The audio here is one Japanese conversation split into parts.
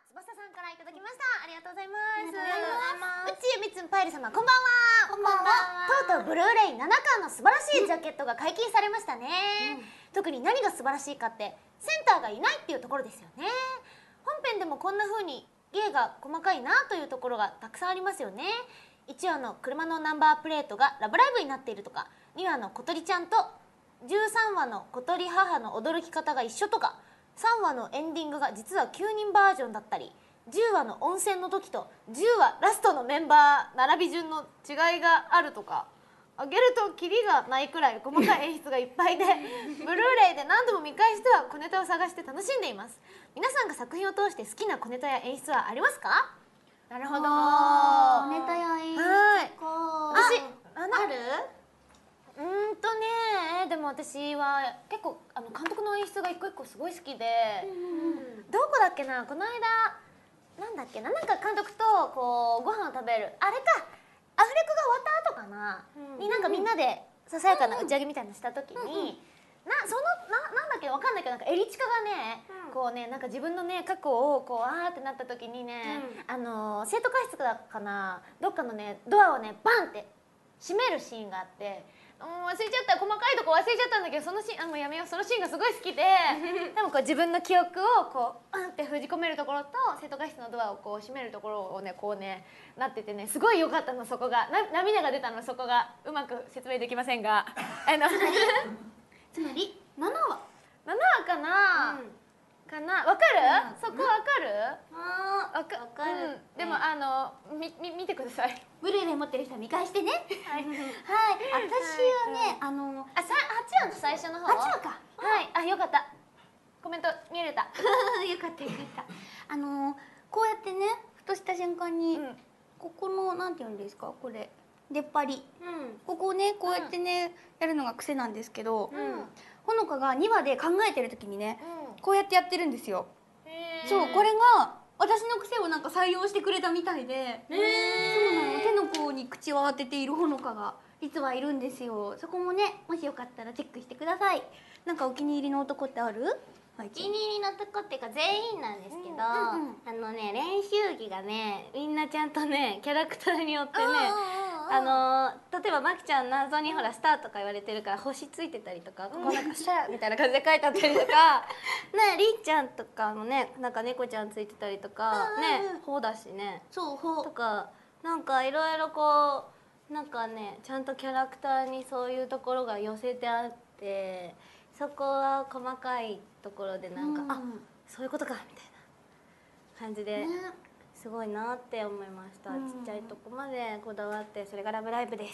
翼さんからいただきました。ありがとうございます。 ありがとうございます。 うちみつんパイル様、こんばんは。 こんばんは。 とうとうブルーレイ7巻の素晴らしいジャケットが解禁されましたね。特に何が素晴らしいかってセンターがいないっていうところですよね。本編でもこんな風に芸が細かいなというところがたくさんありますよね。1話の車のナンバープレートがラブライブになっているとか、2話の小鳥ちゃんと13話の小鳥母の驚き方が一緒とか、3話のエンディングが実は9人バージョンだったり、10話の温泉の時と10話ラストのメンバー並び順の違いがあるとか、あげるとキリがないくらい細かい演出がいっぱいでブルーレイで何度も見返しては小ネタを探して楽しんでいます。皆さんが作品を通して好きな小ネタや演出はありますか？なるほど。 小ネタや演出か。 私ある？でも私は結構監督の演出が一個一個すごい好きで、どこだっけな、この間なんだっけな、なんか監督とこうご飯を食べるあれか、アフレコが終わった後かな、になんかみんなでささやかな打ち上げみたいなのした時に、なんだっけわかんないけど、なんかエリチカがね、こうね、なんか自分のね過去をこうあーってなった時にね、生徒会室だかな、どっかのねドアをねバンって閉めるシーンがあって、忘れちゃった、細かいとこ忘れちゃったんだけど、そのシーンもうやめよう、そのシーンがすごい好きででもこう自分の記憶をこうって封じ込めるところと生徒会室のドアをこう閉めるところをねこうねなっててね、すごい良かったの。そこが涙が出たの。そこがうまく説明できませんがつまり7話かな、わかる？そこわかる？ わかる。 でも見てください。 ブルーレイ持ってる人は見返してね。はい。私はね、 8話の最初の方。 8話か。 はい。よかった。コメント見れた。 よかったよかった。こうやってね、ふとした瞬間にここのなんていうんですか、これ出っ張り。ここをねこうやってねやるのが癖なんですけど、ほのかが2話で考えてる時にね、こうやってやってるんですよ。そう、これが私の癖をなんか採用してくれたみたいで、そうなの。手の甲に口を当てているほのかが実はいるんですよ。そこもね、もしよかったらチェックしてください。なんかお気に入りの男ってある？ お気に入りのとこっていうか全員なんですけど、練習着がねみんなちゃんとねキャラクターによってね、例えばまきちゃん謎にほらスターとか言われてるから星ついてたりとか、ここなんかシャーみたいな感じで書いてあったりとかね、りんちゃんとかもねなんか猫ちゃんついてたりとかね、ほうだしね、 そうほうとかなんかいろいろこうなんかねちゃんとキャラクターにそういうところが寄せてあって、そこは細かいところでなんか、そういうことかみたいな感じで、すごいなって思いました。ちっちゃいとこまでこだわって、それがラブライブです。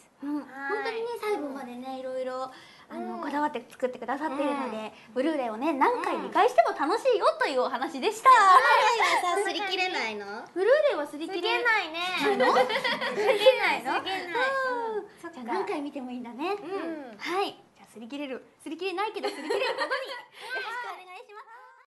本当にね最後までねいろいろこだわって作ってくださっているので、ブルーレイをね何回見返しても楽しいよというお話でした。 ブルーレイはさ、擦り切れないの？ ブルーレイは擦り切れないね。 ないの？ すげないの？ じゃあ何回見てもいいんだね。はい。じゃあ擦り切れないけど擦り切れることに。